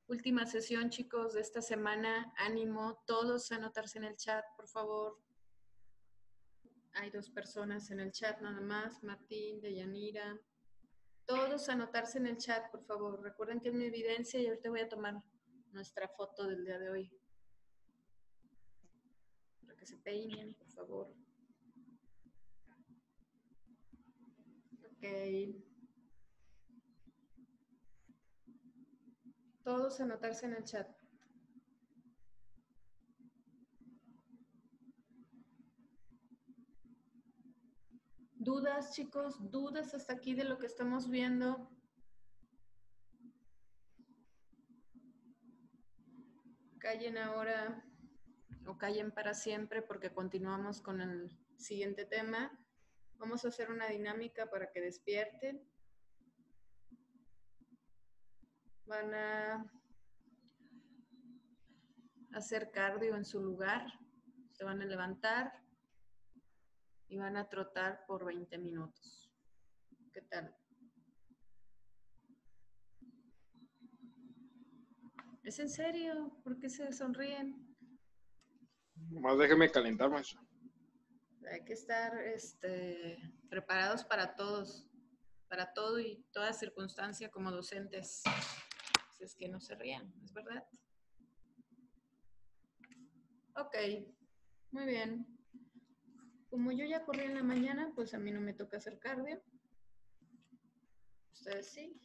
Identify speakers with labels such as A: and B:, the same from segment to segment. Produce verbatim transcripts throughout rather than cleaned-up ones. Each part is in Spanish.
A: Última sesión, chicos, de esta semana. Ánimo, todos a anotarse en el chat, por favor. Hay dos personas en el chat nada más, Martín, Deyanira. Todos a anotarse en el chat, por favor. Recuerden que es mi evidencia y ahorita voy a tomar nuestra foto del día de hoy. Para que se peinen, por favor. Ok. Todos a anotarse en el chat. ¿Dudas, chicos? ¿Dudas hasta aquí de lo que estamos viendo? Callen ahora o callen para siempre porque continuamos con el siguiente tema. Vamos a hacer una dinámica para que despierten. Van a hacer cardio en su lugar. Se van a levantar y van a trotar por veinte minutos. ¿Qué tal? ¿Es en serio? ¿Por qué se sonríen?
B: Más déjeme calentar, maestro.
A: Hay que estar este, preparados para todos, para todo y toda circunstancia como docentes. Si es que no se rían, ¿es verdad? Ok, muy bien. Como yo ya corrí en la mañana, pues a mí no me toca hacer cardio. Ustedes sí.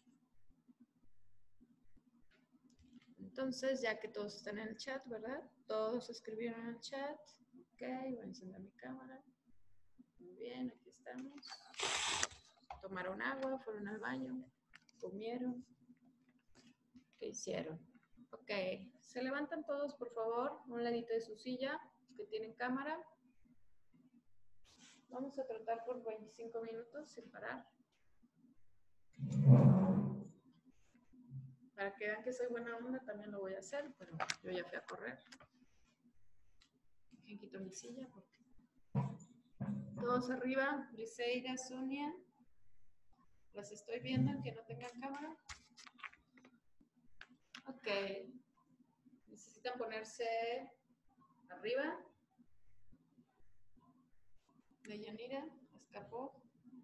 A: Entonces, ya que todos están en el chat, ¿verdad? Todos escribieron en el chat. Ok, voy a encender mi cámara. Muy bien, aquí estamos. Tomaron agua, fueron al baño, comieron. ¿Qué hicieron? Ok, se levantan todos, por favor, a un ladito de su silla, que tienen cámara. Vamos a tratar por veinticinco minutos sin parar. Para que vean que soy buena onda, también lo voy a hacer, pero yo ya fui a correr. Dejen quito mi silla porque... Todos arriba, Briseida, Sonia. Las estoy viendo aunque no tengan cámara. Ok. Necesitan ponerse arriba. Deyanira, escapó.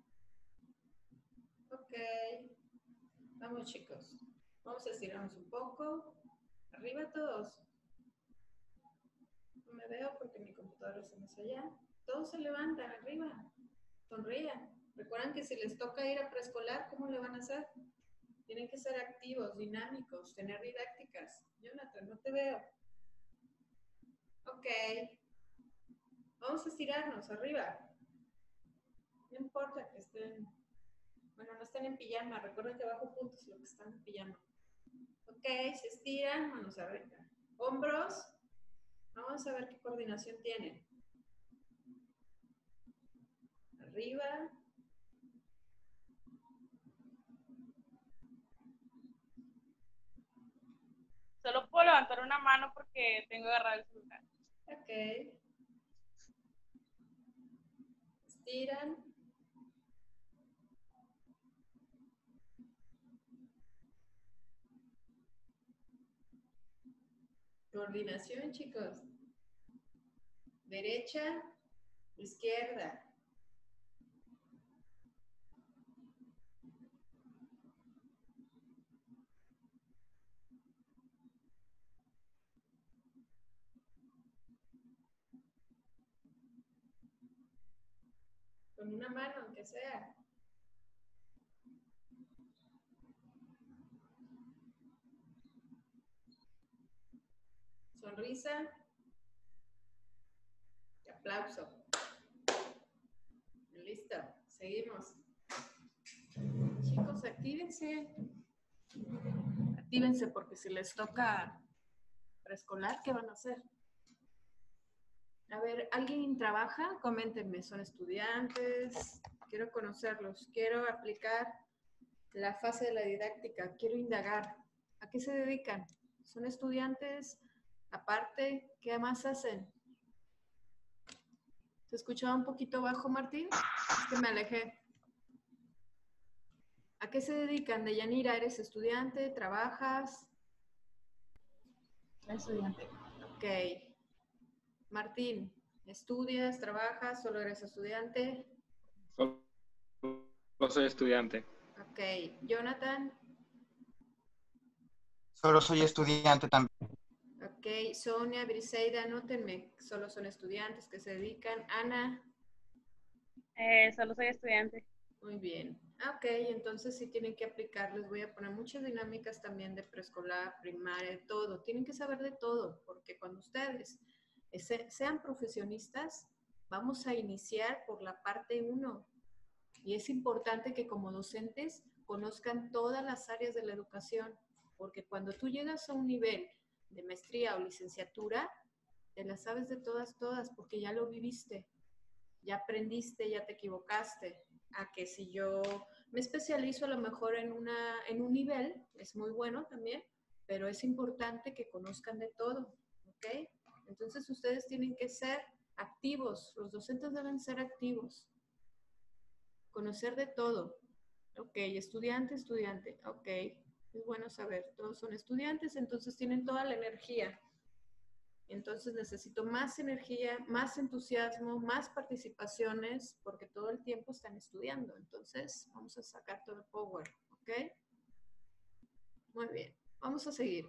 A: Ok. Vamos, chicos. Vamos a estirarnos un poco. Arriba todos. No me veo porque mi computadora se me hace allá. Todos se levantan arriba. Sonrían. Recuerden que si les toca ir a preescolar, ¿cómo le van a hacer? Tienen que ser activos, dinámicos, tener didácticas. Jonathan, no te veo. Ok. Vamos a estirarnos arriba. No importa que estén... Bueno, no estén en pijama. Recuerden que bajo puntos lo que están en pijama. Ok, se estiran, manos arriba. Hombros. Vamos a ver qué coordinación tienen. Arriba.
C: Solo puedo levantar una mano porque tengo agarrado el celular.
A: Ok. Estiran. Coordinación, chicos. Derecha, izquierda. Con una mano, aunque sea. Sonrisa. Y aplauso. Listo. Seguimos. Chicos, actívense. Actívense porque si les toca preescolar, ¿qué van a hacer? A ver, ¿alguien trabaja? Coméntenme, ¿son estudiantes? Quiero conocerlos. Quiero aplicar la fase de la didáctica. Quiero indagar. ¿A qué se dedican? ¿Son estudiantes? Aparte, ¿qué más hacen? ¿Se escuchaba un poquito bajo, Martín? Es que me alejé. ¿A qué se dedican? Deyanira, ¿eres estudiante? ¿Trabajas?
D: Estudiante.
A: Ok. Martín, ¿estudias, trabajas, solo eres estudiante?
B: Solo soy estudiante.
A: Ok. Jonathan.
E: Solo soy estudiante también.
A: Ok. Sonia, Briseida, anótenme. Solo son estudiantes que se dedican. Ana.
C: Eh, solo soy estudiante.
A: Muy bien. Ah, ok, entonces sí tienen que aplicar. Les voy a poner muchas dinámicas también de preescolar, primaria, de todo. Tienen que saber de todo, porque cuando ustedes sean profesionistas, vamos a iniciar por la parte uno. Y es importante que como docentes conozcan todas las áreas de la educación, porque cuando tú llegas a un nivel de maestría o licenciatura, te las sabes de todas, todas, porque ya lo viviste, ya aprendiste, ya te equivocaste. A que si yo me especializo a lo mejor en, una, en un nivel, es muy bueno también, pero es importante que conozcan de todo, ¿ok? Entonces ustedes tienen que ser activos, los docentes deben ser activos, conocer de todo. Ok, estudiante, estudiante, ok, es bueno saber, todos son estudiantes, entonces tienen toda la energía. Entonces necesito más energía, más entusiasmo, más participaciones, porque todo el tiempo están estudiando. Entonces vamos a sacar todo el power, ¿ok? Muy bien, vamos a seguir.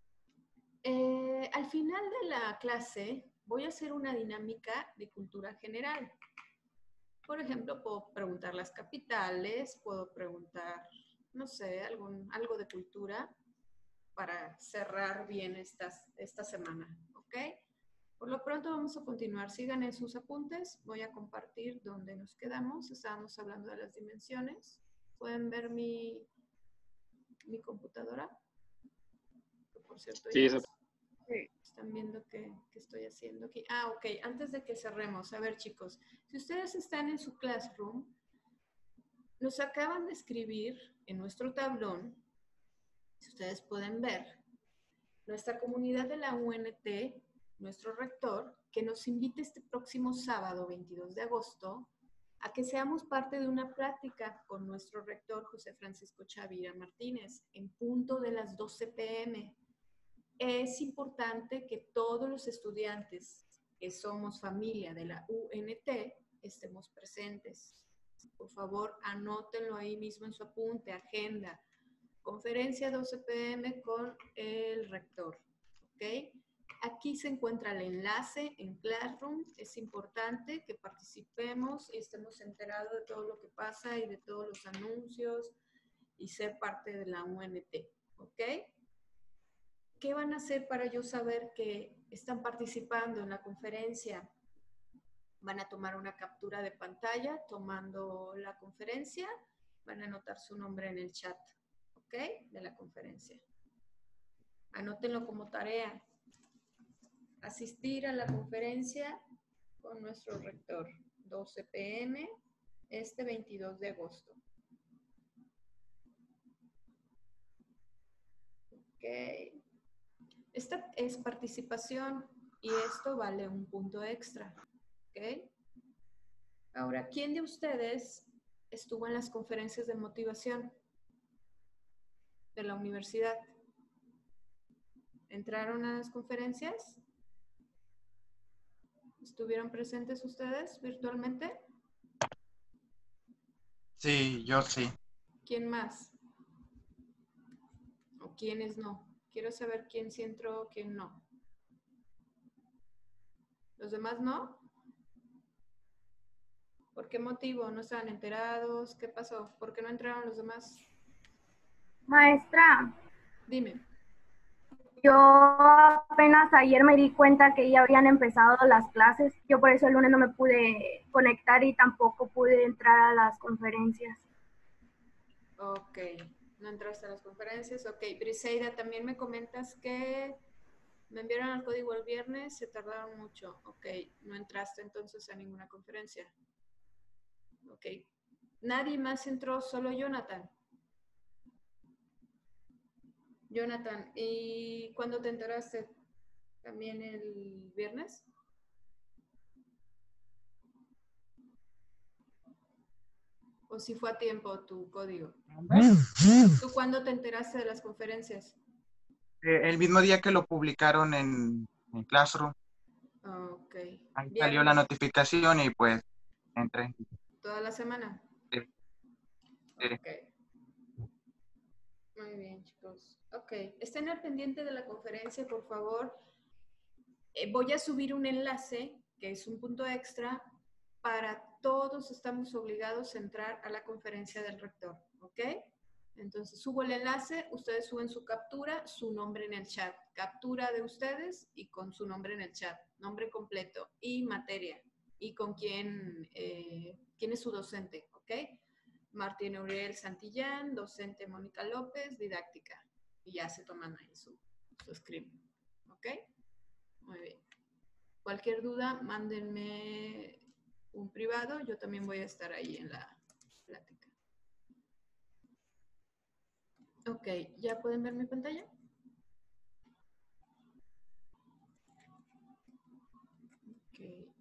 A: Eh, al final de la clase voy a hacer una dinámica de cultura general. Por ejemplo, puedo preguntar las capitales, puedo preguntar, no sé, algún, algo de cultura para cerrar bien estas, esta semana, ¿ok? Por lo pronto vamos a continuar. Sigan en sus apuntes. Voy a compartir donde nos quedamos. Estábamos hablando de las dimensiones. ¿Pueden ver mi, mi computadora? Que por cierto,
B: Sí,
A: ya
B: eso.
C: Sí.
A: están viendo qué, qué estoy haciendo aquí. Ah, ok. Antes de que cerremos, a ver, chicos, si ustedes están en su classroom, nos acaban de escribir en nuestro tablón, si ustedes pueden ver, nuestra comunidad de la U N T, nuestro rector, que nos invite este próximo sábado, veintidós de agosto, a que seamos parte de una plática con nuestro rector, José Francisco Chavira Martínez, en punto de las doce pe eme. Es importante que todos los estudiantes que somos familia de la U N T estemos presentes. Por favor, anótenlo ahí mismo en su apunte, agenda. Conferencia doce pe eme con el rector, ¿ok? Aquí se encuentra el enlace en Classroom. Es importante que participemos y estemos enterados de todo lo que pasa y de todos los anuncios y ser parte de la U N T, ¿ok? ¿Qué van a hacer para yo saber que están participando en la conferencia? Van a tomar una captura de pantalla tomando la conferencia, van a anotar su nombre en el chat, ¿ok? De la conferencia. Anótenlo como tarea. Asistir a la conferencia con nuestro rector, doce pe eme, este veintidós de agosto. Ok. Esta es participación y esto vale un punto extra, ¿ok? Ahora, ¿quién de ustedes estuvo en las conferencias de motivación de la universidad? ¿Entraron a las conferencias? ¿Estuvieron presentes ustedes virtualmente?
E: Sí, yo sí.
A: ¿Quién más? ¿O quiénes no? Quiero saber quién sí entró, quién no. ¿Los demás no? ¿Por qué motivo? ¿No estaban enterados? ¿Qué pasó? ¿Por qué no entraron los demás?
D: Maestra,
A: Dime.
D: yo apenas ayer me di cuenta que ya habían empezado las clases. Yo por eso el lunes no me pude conectar y tampoco pude entrar a las conferencias.
A: Ok. ¿No entraste a las conferencias? Ok. Briseida, también me comentas que me enviaron el código el viernes, se tardaron mucho. Ok. No entraste entonces a ninguna conferencia. Ok. Nadie más entró, solo Jonathan. Jonathan, ¿y cuándo te enteraste? ¿También el viernes? ¿O si fue a tiempo tu código? ¿Tú cuándo te enteraste de las conferencias?
E: Eh, el mismo día que lo publicaron en, en Classroom,
A: Ok.
E: ahí
A: Bien.
E: salió la notificación y pues entré.
A: ¿Toda la semana?
E: Sí, sí.
A: Ok. Muy bien, chicos. Ok. Estén al pendiente de la conferencia, por favor. Eh, voy a subir un enlace, que es un punto extra, para todos estamos obligados a entrar a la conferencia del rector, ¿ok? Entonces subo el enlace, ustedes suben su captura, su nombre en el chat, captura de ustedes y con su nombre en el chat, nombre completo y materia, y con quién, eh, quién es su docente, ¿ok? Martín Uriel Santillán, docente Mónica López, didáctica, y ya se toman ahí su, su script, ¿ok? Muy bien. Cualquier duda, mándenme un privado. Yo también voy a estar ahí en la plática. Ok, ¿ya pueden ver mi pantalla? Ok.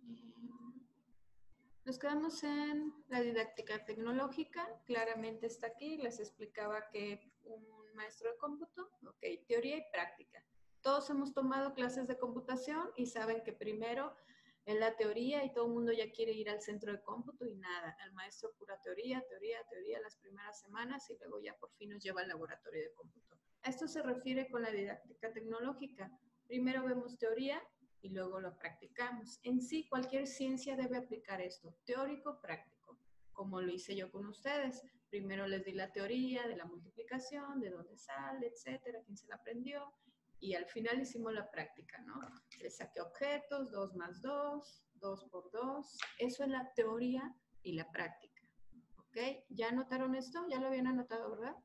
A: Nos quedamos en la didáctica tecnológica. Claramente está aquí. Les explicaba que un maestro de cómputo, ok, teoría y práctica. Todos hemos tomado clases de computación y saben que primero en la teoría y todo el mundo ya quiere ir al centro de cómputo y nada. El maestro pura teoría, teoría, teoría las primeras semanas y luego ya por fin nos lleva al laboratorio de cómputo. A esto se refiere con la didáctica tecnológica. Primero vemos teoría y luego lo practicamos. En sí, cualquier ciencia debe aplicar esto, teórico, práctico, como lo hice yo con ustedes. Primero les di la teoría de la multiplicación, de dónde sale, etcétera, quién se la aprendió. Y al final hicimos la práctica, ¿no? Le saqué objetos, dos más dos, dos por dos. Eso es la teoría y la práctica. ¿Ok? ¿Ya anotaron esto? ¿Ya lo habían anotado, verdad?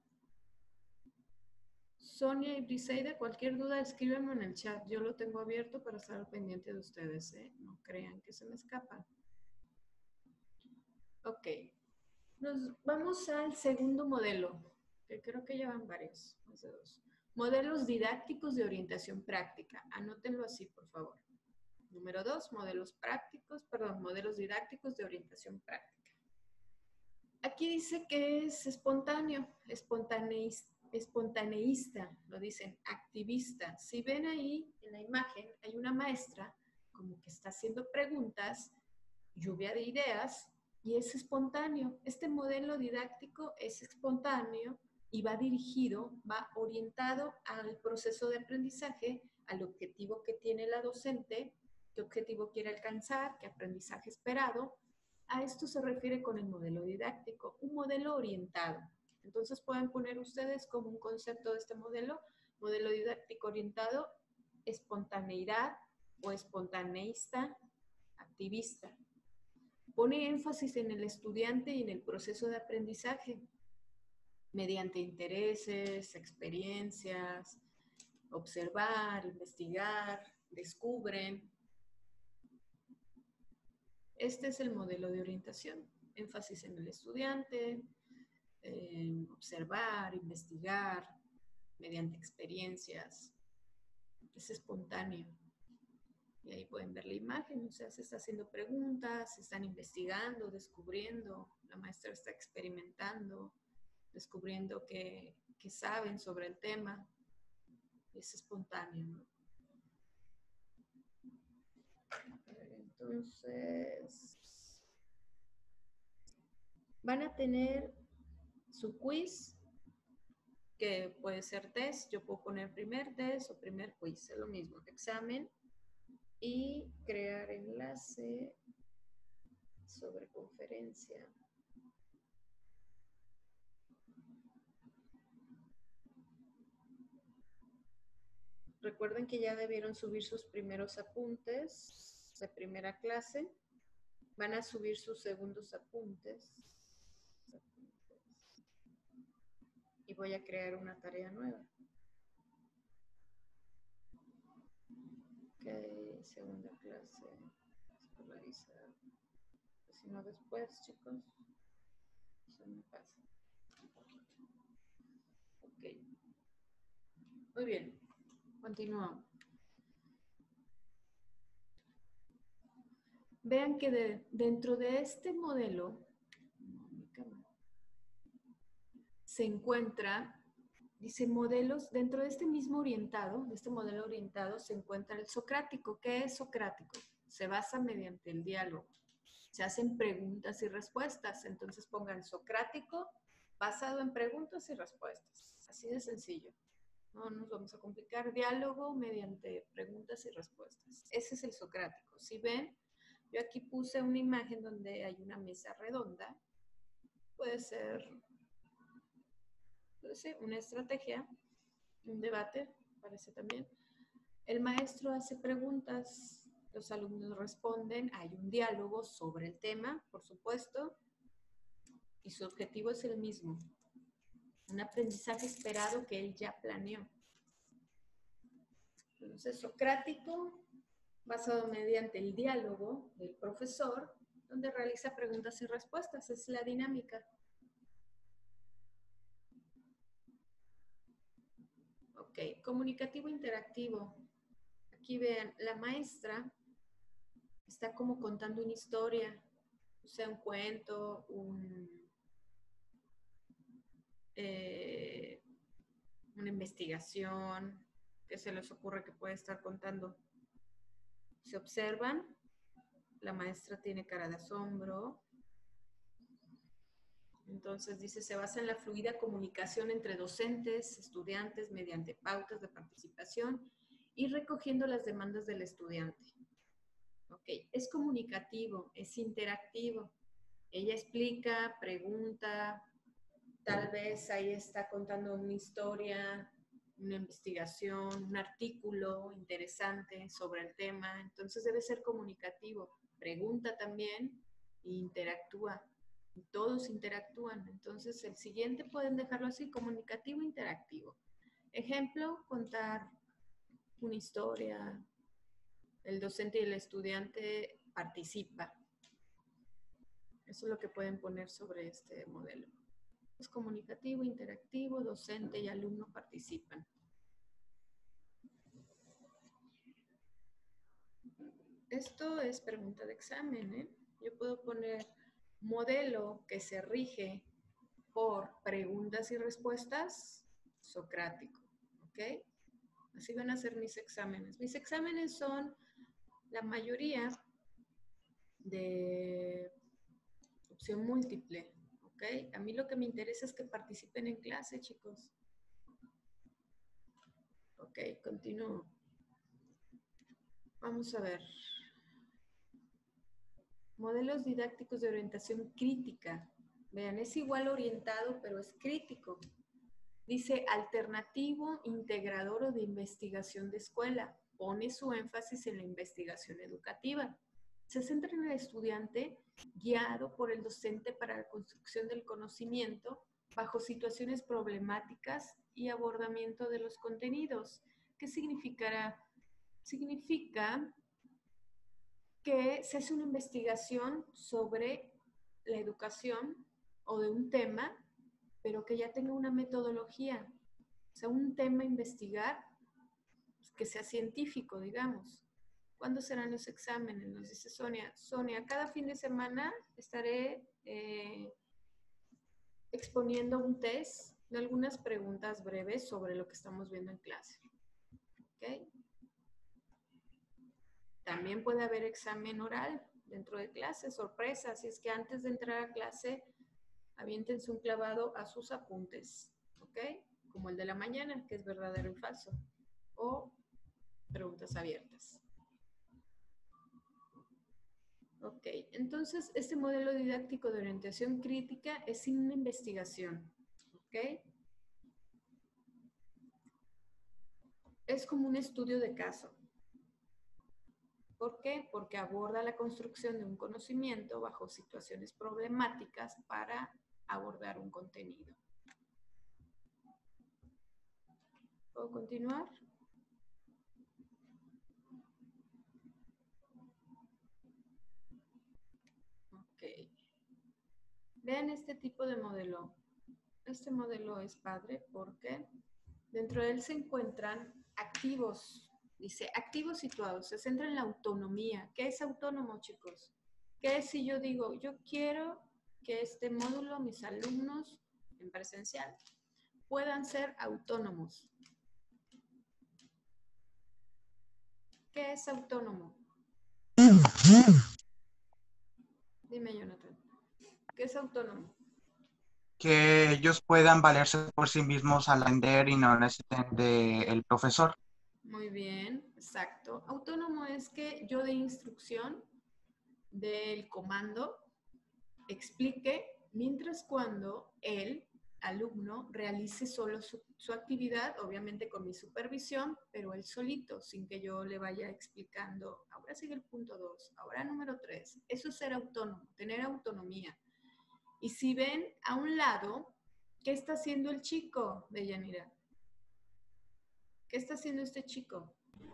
A: Sonia y Briseida, cualquier duda escríbanme en el chat. Yo lo tengo abierto para estar al pendiente de ustedes, ¿eh? No crean que se me escapan. Ok. Nos vamos al segundo modelo, que creo que ya van varios, más de dos. Modelos didácticos de orientación práctica. Anótenlo así, por favor. Número dos, modelos prácticos, perdón, modelos didácticos de orientación práctica. Aquí dice que es espontáneo, espontaneista, espontaneísta, lo dicen, activista. Si ven ahí en la imagen, hay una maestra como que está haciendo preguntas, lluvia de ideas, y es espontáneo. Este modelo didáctico es espontáneo y va dirigido, va orientado al proceso de aprendizaje, al objetivo que tiene la docente, qué objetivo quiere alcanzar, qué aprendizaje esperado. A esto se refiere con el modelo didáctico, un modelo orientado. Entonces pueden poner ustedes como un concepto de este modelo, modelo didáctico orientado, espontaneidad o espontaneísta, activista. Pone énfasis en el estudiante y en el proceso de aprendizaje, mediante intereses, experiencias, observar, investigar, descubren. Este es el modelo de orientación, énfasis en el estudiante, eh, observar, investigar, mediante experiencias. Es espontáneo. Y ahí pueden ver la imagen, o sea, se está haciendo preguntas, se están investigando, descubriendo, la maestra está experimentando, descubriendo que, que saben sobre el tema. Es espontáneo, ¿no? Entonces, van a tener su quiz, que puede ser test, yo puedo poner primer test o primer quiz, es lo mismo, examen, y crear enlace sobre conferencia. Recuerden que ya debieron subir sus primeros apuntes de primera clase. Van a subir sus segundos apuntes. Y voy a crear una tarea nueva. Ok, segunda clase. Escolarizar. Si no después, chicos. Eso me pasa. Ok. Muy bien. Continuamos. Vean que de, dentro de este modelo se encuentra Dice modelos, dentro de este mismo orientado, de este modelo orientado, se encuentra el socrático. ¿Qué es socrático? Se basa mediante el diálogo. Se hacen preguntas y respuestas. Entonces pongan socrático basado en preguntas y respuestas. Así de sencillo. No nos vamos a complicar. Diálogo mediante preguntas y respuestas. Ese es el socrático. Si ven, yo aquí puse una imagen donde hay una mesa redonda. Puede ser, puede ser una estrategia, un debate, parece también. El maestro hace preguntas, los alumnos responden, hay un diálogo sobre el tema, por supuesto, y su objetivo es el mismo. Un aprendizaje esperado que él ya planeó. Entonces, socrático, basado mediante el diálogo del profesor, donde realiza preguntas y respuestas. Es la dinámica. Ok, comunicativo interactivo. Aquí vean, la maestra está como contando una historia, o sea, un cuento, un... Eh, una investigación, ¿qué se les ocurre que puede estar contando? Se observan, la maestra tiene cara de asombro, entonces dice, se basa en la fluida comunicación entre docentes, estudiantes, mediante pautas de participación y recogiendo las demandas del estudiante. Ok, es comunicativo, es interactivo, ella explica, pregunta, tal vez ahí está contando una historia, una investigación, un artículo interesante sobre el tema. Entonces debe ser comunicativo. Pregunta también e interactúa. Y todos interactúan. Entonces el siguiente pueden dejarlo así, comunicativo, interactivo. Ejemplo, contar una historia. El docente y el estudiante participan. Eso es lo que pueden poner sobre este modelo. Es comunicativo, interactivo, docente y alumno participan. Esto es pregunta de examen, ¿eh? Yo puedo poner modelo que se rige por preguntas y respuestas, socrático, ¿ok? Así van a ser mis exámenes. Mis exámenes son la mayoría de opción múltiple. ¿Ok? A mí lo que me interesa es que participen en clase, chicos. Ok, continúo. Vamos a ver. Modelos didácticos de orientación crítica. Vean, es igual orientado, pero es crítico. Dice alternativo, integrador o de investigación de escuela. Pone su énfasis en la investigación educativa. Se centra en el estudiante guiado por el docente para la construcción del conocimiento bajo situaciones problemáticas y abordamiento de los contenidos. ¿Qué significará? Significa que se hace una investigación sobre la educación o de un tema, pero que ya tenga una metodología. O sea, un tema a investigar que sea científico, digamos. ¿Cuándo serán los exámenes? Nos dice Sonia. Sonia, cada fin de semana estaré eh, exponiendo un test de algunas preguntas breves sobre lo que estamos viendo en clase. ¿Ok? También puede haber examen oral dentro de clase, sorpresa. Así es que antes de entrar a clase, aviéntense un clavado a sus apuntes. ¿Ok? Como el de la mañana, que es verdadero y falso. O preguntas abiertas. Ok, entonces este modelo didáctico de orientación crítica es una investigación, ¿ok? Es como un estudio de caso. ¿Por qué? Porque aborda la construcción de un conocimiento bajo situaciones problemáticas para abordar un contenido. ¿Puedo continuar? Vean este tipo de modelo. Este modelo es padre porque dentro de él se encuentran activos. Dice, activos situados. Se centra en la autonomía. ¿Qué es autónomo, chicos? ¿Qué es si yo digo, yo quiero que este módulo, mis alumnos en presencial, puedan ser autónomos. ¿Qué es autónomo? Dime, Jonathan. ¿Qué es autónomo?
E: Que ellos puedan valerse por sí mismos al aprender y no necesiten del profesor.
A: Muy bien, exacto. Autónomo es que yo dé instrucción del comando, explique, mientras cuando el alumno realice solo su, su actividad, obviamente con mi supervisión, pero él solito, sin que yo le vaya explicando. Ahora sigue el punto dos, ahora número tres. Eso es ser autónomo, tener autonomía. Y si ven a un lado, ¿qué está haciendo el chico de Yanira? ¿Qué está haciendo este chico?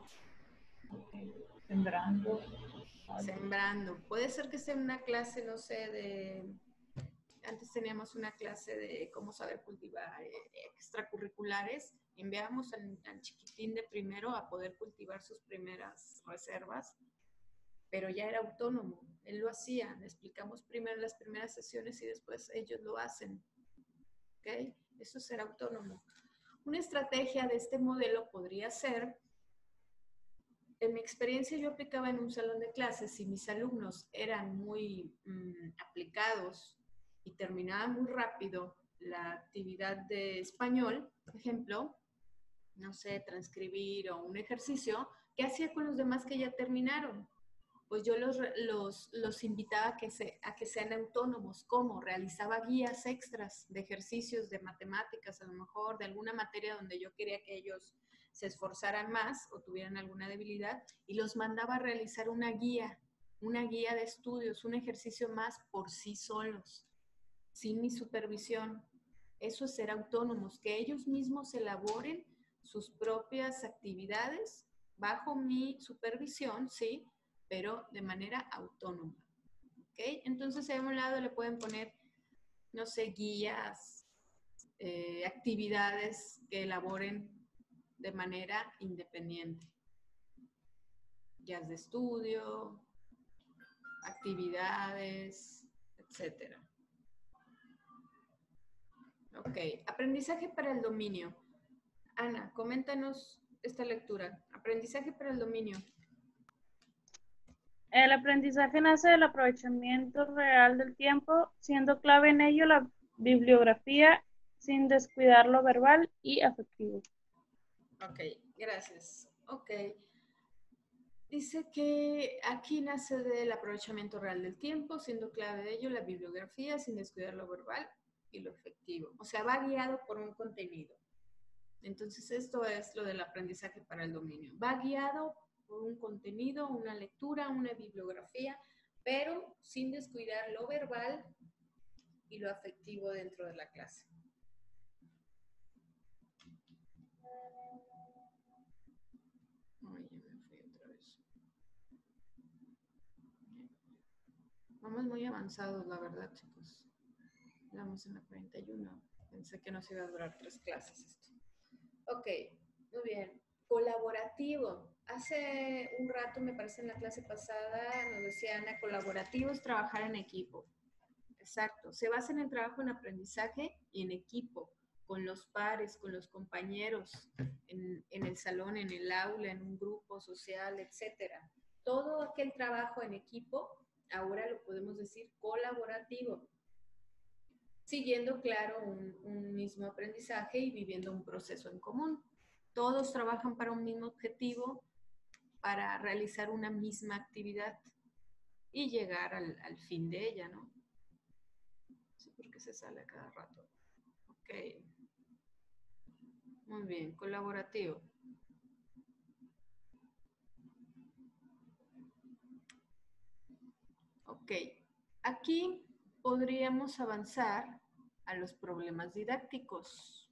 C: Sembrando.
A: Sembrando. Puede ser que sea una clase, no sé, de... Antes teníamos una clase de cómo saber cultivar eh, extracurriculares. Enviamos al, al chiquitín de primero a poder cultivar sus primeras reservas, pero ya era autónomo. Él lo hacía. Le explicamos primero las primeras sesiones y después ellos lo hacen. ¿Ok? Eso es ser autónomo. Una estrategia de este modelo podría ser... En mi experiencia yo aplicaba en un salón de clases y mis alumnos eran muy mmm, aplicados y terminaban muy rápido la actividad de español, por ejemplo, no sé, transcribir o un ejercicio. ¿Qué hacía con los demás que ya terminaron? Pues yo los, los, los invitaba a que, se, a que sean autónomos. ¿Cómo? Realizaba guías extras de ejercicios de matemáticas, a lo mejor, de alguna materia donde yo quería que ellos se esforzaran más o tuvieran alguna debilidad, y los mandaba a realizar una guía, una guía de estudios, un ejercicio más por sí solos, sin mi supervisión. Eso es ser autónomos, que ellos mismos elaboren sus propias actividades bajo mi supervisión, ¿sí? Pero de manera autónoma. ¿Ok? Entonces, a un lado le pueden poner, no sé, guías, eh, actividades que elaboren de manera independiente. Guías de estudio, actividades, etcétera. Ok, aprendizaje para el dominio. Ana, coméntanos esta lectura. Aprendizaje para el dominio.
C: El aprendizaje nace del aprovechamiento real del tiempo, siendo clave en ello la bibliografía sin descuidar lo verbal y afectivo.
A: Ok, gracias. Ok. Dice que aquí nace del aprovechamiento real del tiempo, siendo clave de ello la bibliografía sin descuidar lo verbal y lo afectivo. O sea, va guiado por un contenido. Entonces, esto es lo del aprendizaje para el dominio. Va guiado por un contenido, una lectura, una bibliografía, pero sin descuidar lo verbal y lo afectivo dentro de la clase. Ay, ya me fui otra vez. Vamos muy avanzados, la verdad, chicos. Vamos en la cuarenta y uno. Pensé que nos iba a durar tres clases esto. Ok, muy bien. Colaborativo. Hace un rato, me parece en la clase pasada, nos decía Ana, colaborativo es trabajar en equipo. Exacto. Se basa en el trabajo en aprendizaje y en equipo, con los pares, con los compañeros, en, en el salón, en el aula, en un grupo social, etcétera. Todo aquel trabajo en equipo, ahora lo podemos decir colaborativo, siguiendo, claro, un, un mismo aprendizaje y viviendo un proceso en común. Todos trabajan para un mismo objetivo, para realizar una misma actividad y llegar al, al fin de ella, ¿no? No sé por qué se sale a cada rato. Ok. Muy bien, colaborativo. Ok. Aquí podríamos avanzar a los problemas didácticos.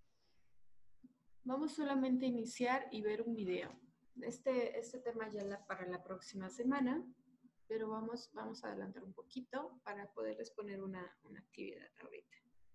A: Vamos solamente a iniciar y ver un video. Este, este tema ya la, para la próxima semana, pero vamos, vamos a adelantar un poquito para poderles poner una, una actividad ahorita,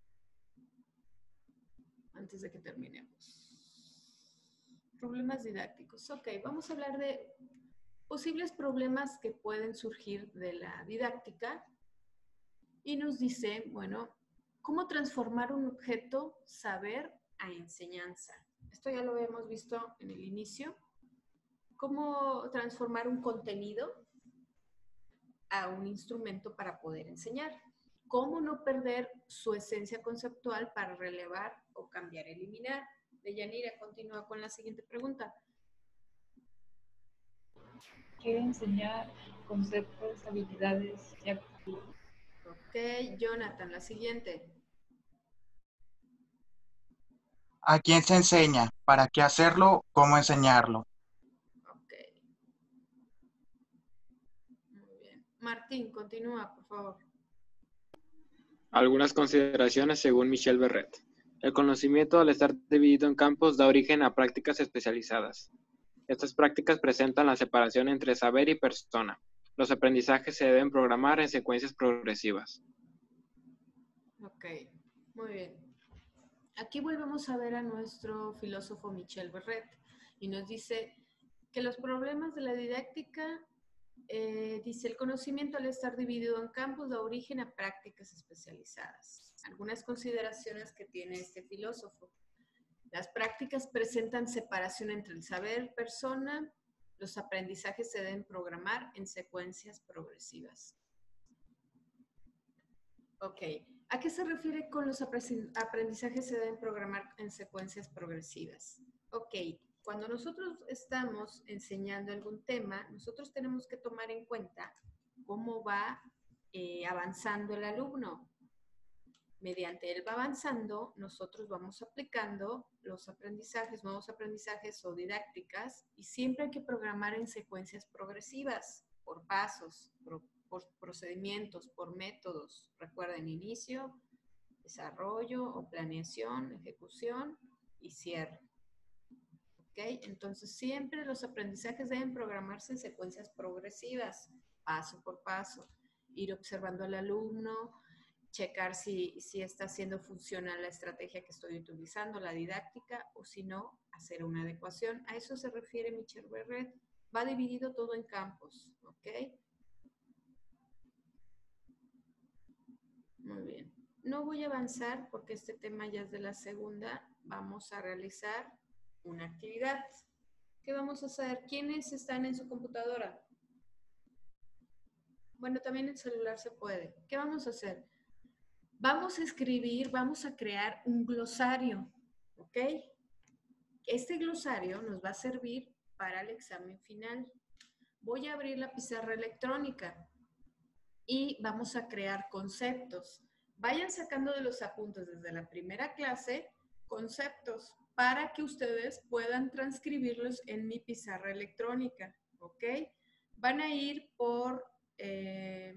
A: antes de que terminemos. Problemas didácticos. Ok, vamos a hablar de posibles problemas que pueden surgir de la didáctica y nos dice, bueno, ¿Cómo transformar un objeto saber a enseñanza? Esto ya lo habíamos visto en el inicio. ¿Cómo transformar un contenido a un instrumento para poder enseñar? ¿Cómo no perder su esencia conceptual para relevar o cambiar, eliminar? Deyanira, continúa con la siguiente pregunta.
F: ¿Qué enseñar conceptos, habilidades y actitudes?
A: Ok, Jonathan, la siguiente.
E: ¿A quién se enseña? ¿Para qué hacerlo? ¿Cómo enseñarlo?
A: Ok. Muy bien. Martín, continúa, por favor.
B: Algunas consideraciones según Michel Verret. El conocimiento, al estar dividido en campos, da origen a prácticas especializadas. Estas prácticas presentan la separación entre saber y persona. Los aprendizajes se deben programar en secuencias progresivas.
A: Ok, muy bien. Aquí volvemos a ver a nuestro filósofo Michel Verret y nos dice que los problemas de la didáctica, eh, dice, el conocimiento al estar dividido en campos da origen a prácticas especializadas. Algunas consideraciones que tiene este filósofo. Las prácticas presentan separación entre el saber, persona, los aprendizajes se deben programar en secuencias progresivas. Ok. ¿A qué se refiere con los aprendizajes se deben programar en secuencias progresivas? Ok, cuando nosotros estamos enseñando algún tema, nosotros tenemos que tomar en cuenta cómo va eh, avanzando el alumno. Mediante él va avanzando, nosotros vamos aplicando los aprendizajes, nuevos aprendizajes o didácticas, y siempre hay que programar en secuencias progresivas, por pasos, por por procedimientos, por métodos. Recuerden, inicio, desarrollo o planeación, ejecución y cierre. ¿Ok? Entonces, siempre los aprendizajes deben programarse en secuencias progresivas, paso por paso. Ir observando al alumno, checar si, si está haciendo funcional la estrategia que estoy utilizando, la didáctica, o si no, hacer una adecuación. A eso se refiere Michel Verret. Va dividido todo en campos. ¿Ok? Muy bien. No voy a avanzar porque este tema ya es de la segunda. Vamos a realizar una actividad. ¿Qué vamos a hacer? ¿Quiénes están en su computadora? Bueno, también el celular se puede. ¿Qué vamos a hacer? Vamos a escribir, vamos a crear un glosario, ¿ok? Este glosario nos va a servir para el examen final. Voy a abrir la pizarra electrónica y vamos a crear conceptos. Vayan sacando de los apuntes desde la primera clase conceptos para que ustedes puedan transcribirlos en mi pizarra electrónica, ¿ok? Van a ir por... Eh,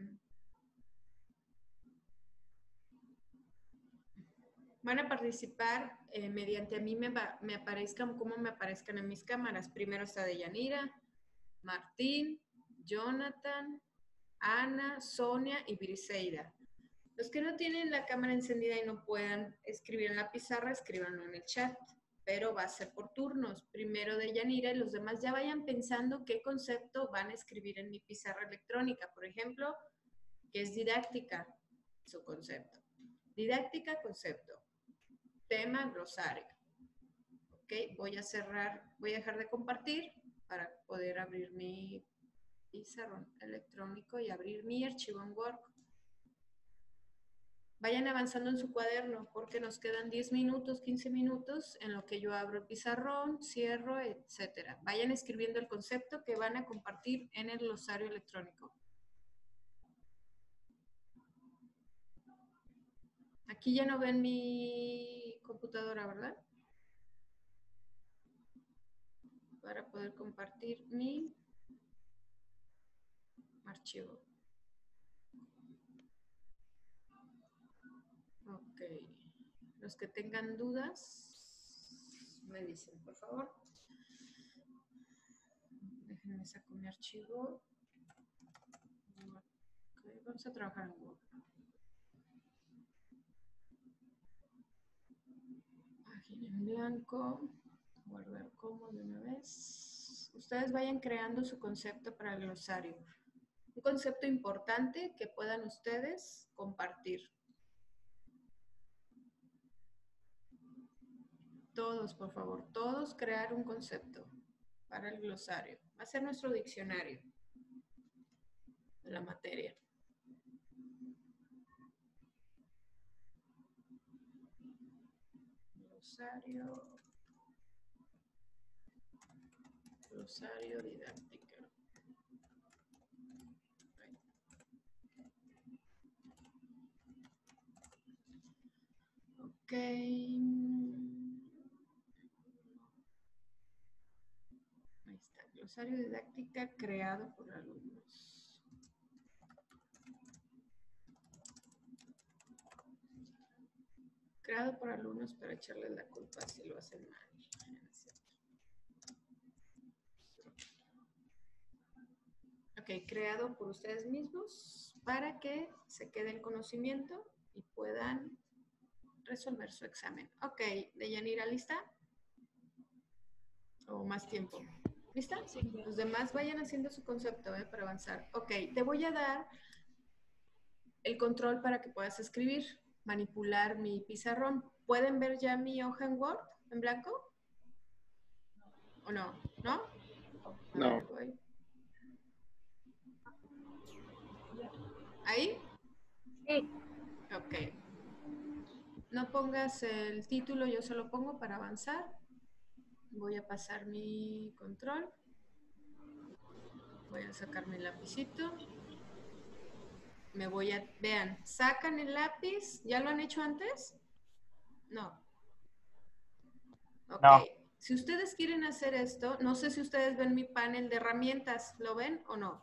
A: van a participar eh, mediante a mí me, va, me aparezcan como me aparezcan en mis cámaras. Primero está Deyanira, Martín, Jonathan, Ana, Sonia y Briseida. Los que no tienen la cámara encendida y no puedan escribir en la pizarra, escríbanlo en el chat, pero va a ser por turnos. Primero Deyanira y los demás ya vayan pensando qué concepto van a escribir en mi pizarra electrónica. Por ejemplo, ¿qué es didáctica? Su concepto. Didáctica, concepto. Tema, glosario. Ok, voy a cerrar, voy a dejar de compartir para poder abrir mi pizarrón electrónico y abrir mi archivo en Word. Vayan avanzando en su cuaderno porque nos quedan diez minutos, quince minutos en lo que yo abro el pizarrón, cierro, etcétera. Vayan escribiendo el concepto que van a compartir en el glosario electrónico. Aquí ya no ven mi computadora, ¿verdad? Para poder compartir mi archivo. Ok. Los que tengan dudas, me dicen, por favor. Déjenme sacar mi archivo. Okay, vamos a trabajar en Word. Página en blanco. Guardar como de una vez. Ustedes vayan creando su concepto para el glosario. Un concepto importante que puedan ustedes compartir. Todos, por favor, todos crear un concepto para el glosario. Va a ser nuestro diccionario de la materia. Glosario. Glosario didáctica. Ok. Ahí está. Glosario didáctica creado por alumnos. Creado por alumnos para echarles la culpa si lo hacen mal. Ok, creado por ustedes mismos para que se quede el conocimiento y puedan resolver su examen. Ok, Deyanira, ¿lista? ¿O más tiempo? ¿Lista? Sí. Los demás vayan haciendo su concepto, ¿eh? Para avanzar. Ok, te voy a dar el control para que puedas escribir, manipular mi pizarrón. ¿Pueden ver ya mi hoja en Word en blanco? ¿O no? ¿No? A
B: No.
A: ver, voy. ¿Ahí?
D: Sí.
A: Ok. No pongas el título, yo solo pongo para avanzar. Voy a pasar mi control. Voy a sacar mi lapicito. Me voy a... Vean, sacan el lápiz. ¿Ya lo han hecho antes? No. Ok.
E: No.
A: Si ustedes quieren hacer esto, no sé si ustedes ven mi panel de herramientas. ¿Lo ven o no?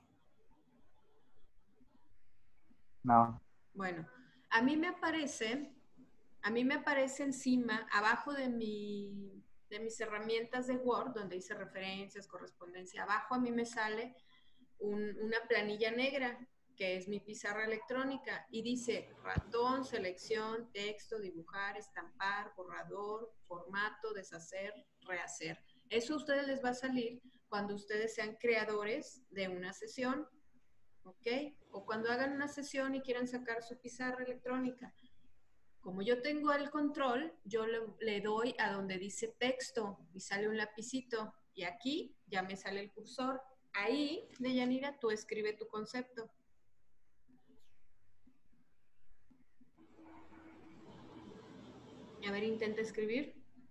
E: No.
A: Bueno, a mí me aparece... A mí me aparece encima, abajo de, mi, de mis herramientas de Word, donde dice referencias, correspondencia, abajo a mí me sale un, una planilla negra, que es mi pizarra electrónica, y dice ratón, selección, texto, dibujar, estampar, borrador, formato, deshacer, rehacer. Eso a ustedes les va a salir cuando ustedes sean creadores de una sesión, ¿ok? O cuando hagan una sesión y quieran sacar su pizarra electrónica. Como yo tengo el control, yo le, le doy a donde dice texto y sale un lapicito. Y aquí ya me sale el cursor. Ahí, Deyanira, tú escribe tu concepto. A ver, intenta escribir.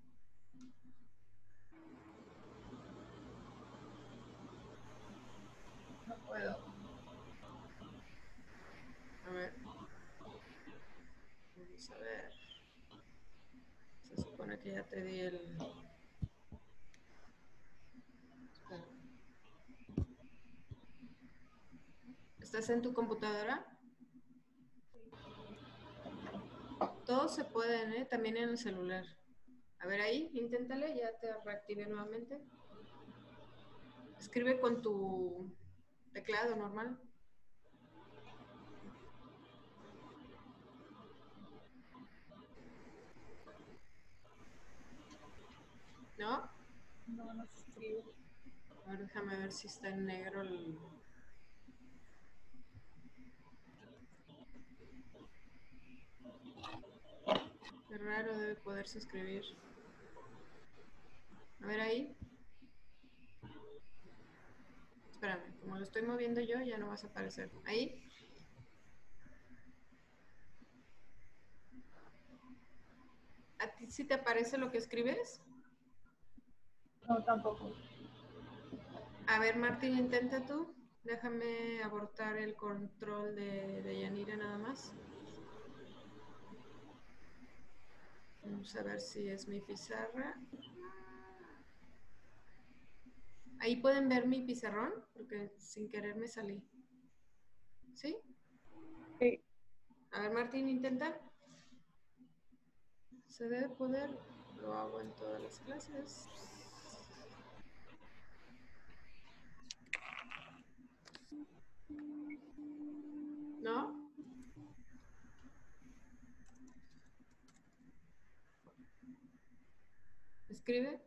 F: No puedo.
A: A ver. Vamos a ver. Se supone que ya te di el... Espera. ¿Estás en tu computadora? Todos se pueden, ¿eh? También en el celular. A ver ahí, inténtale, ya te reactivé nuevamente. Escribe con tu teclado normal. ¿No?
F: No, no se escribe.
A: A ver, déjame ver si está en negro el... Qué raro, debe poderse escribir. A ver ahí. Espérame, como lo estoy moviendo yo, ya no vas a aparecer. Ahí. ¿A ti sí te aparece lo que escribes?
F: No, tampoco.
A: A ver, Martín, intenta tú. Déjame abortar el control de, de Yanira nada más. Vamos a ver si es mi pizarra. Ahí pueden ver mi pizarrón, porque sin querer me salí. ¿Sí?
C: Sí.
A: A ver, Martín, intenta. Se debe poder. Lo hago en todas las clases. ¿No? ¿Escribe?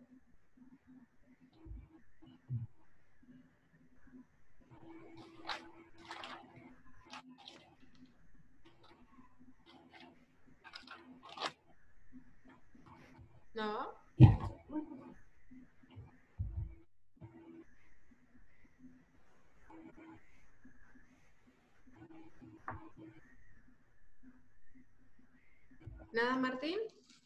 A: ¿No? ¿Nada, Martín?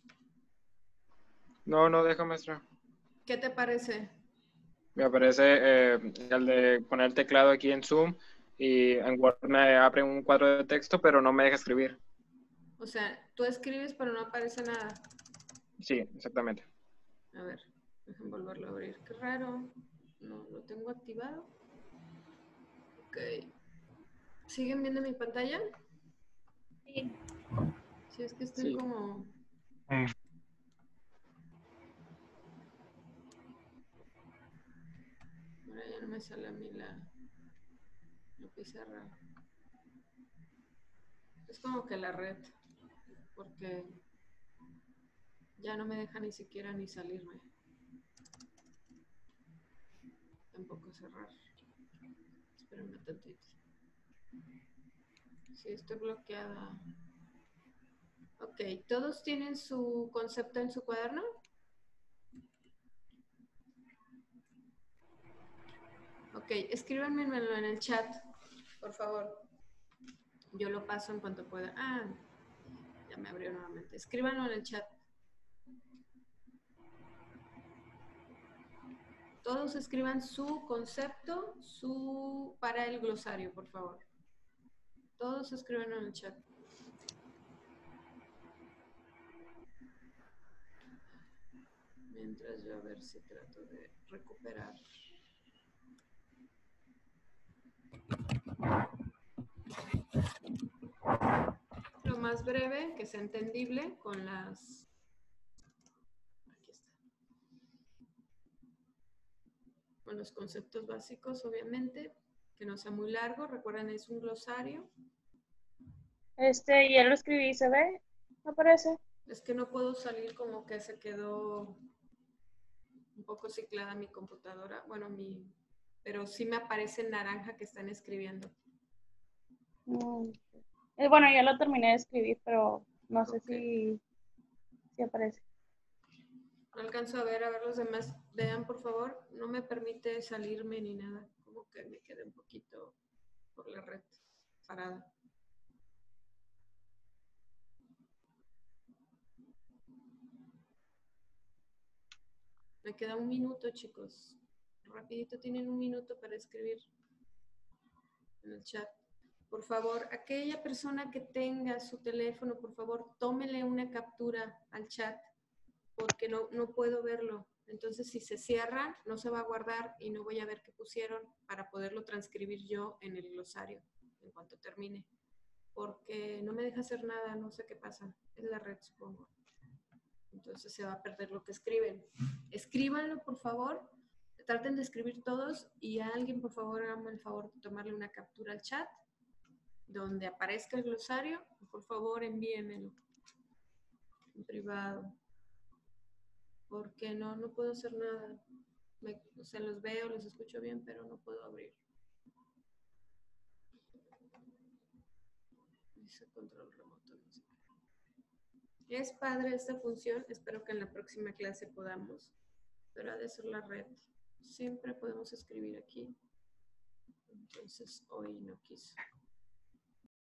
B: No, no deja, maestra.
A: ¿Qué te parece?
B: Me aparece eh, el de poner el teclado aquí en Zoom y en Word me abre un cuadro de texto, pero no me deja escribir.
A: O sea, tú escribes pero no aparece nada.
B: Sí, exactamente.
A: A ver, déjame volverlo a abrir. Qué raro. No, lo tengo activado. Ok. ¿Siguen viendo mi pantalla?
D: Sí.
A: Sí, es que estoy
B: Sí.
A: como...
E: Eh,
A: Ahora ya no me sale a mí la, la pizarra. Es como que la red, porque ya no me deja ni siquiera ni salirme. Tampoco cerrar. Espérenme tantito. Sí, estoy bloqueada. Ok, ¿todos tienen su concepto en su cuaderno? Ok, escríbanmelo en el chat, por favor. Yo lo paso en cuanto pueda. Ah, ya me abrió nuevamente. Escríbanlo en el chat. Todos escriban su concepto, su para el glosario, por favor. Todos escriban en el chat. Mientras yo a ver si trato de recuperar. Lo más breve, que sea entendible con las... Aquí está. Con los conceptos básicos, obviamente, que no sea muy largo. Recuerden, es un glosario.
C: Este, ya lo escribí, ¿se ve? ¿No aparece?
A: Es que no puedo salir, como que se quedó un poco ciclada mi computadora. Bueno, mi... Pero sí me aparece en naranja que están escribiendo.
C: Mm. Eh, Bueno, ya lo terminé de escribir, pero no sé
A: Ok.
C: si, si aparece.
A: No alcanzo a ver, a ver los demás. Vean, por favor. No me permite salirme ni nada. Como que me quedé un poquito por la red parada. Me queda un minuto, chicos. Rapidito, tienen un minuto para escribir en el chat. Por favor, aquella persona que tenga su teléfono, por favor, tómele una captura al chat, porque no, no puedo verlo. Entonces, si se cierra, no se va a guardar y no voy a ver qué pusieron para poderlo transcribir yo en el glosario en cuanto termine. Porque no me deja hacer nada, no sé qué pasa. Es la red, supongo. Entonces se va a perder lo que escriben. Escríbanlo, por favor. Traten de escribir todos y a alguien, por favor, háganme el favor de tomarle una captura al chat donde aparezca el glosario. Por favor, envíenmelo en privado. Porque no, no puedo hacer nada. Me, o sea, los veo, los escucho bien, pero no puedo abrir. Dice control remoto. No sé. Es padre esta función. Espero que en la próxima clase podamos. Pero ha de ser la red. Siempre podemos escribir aquí. Entonces hoy no quiso.